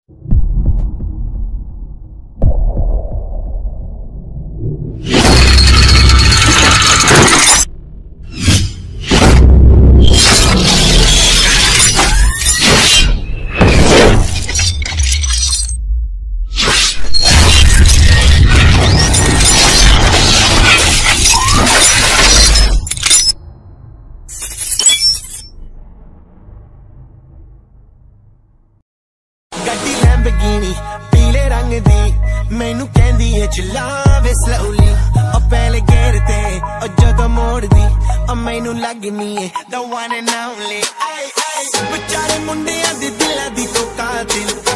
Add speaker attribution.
Speaker 1: गड्डी लैम्बोर्गिनी पीले रंग दी मैनू कहंदी है चलावे स्लोली ओ पहले गेर ते ओ जदों मोड़दी ओ मैनू लगनी है the one and only बेचारे मुंडियां दे दिलां दी तो कातिल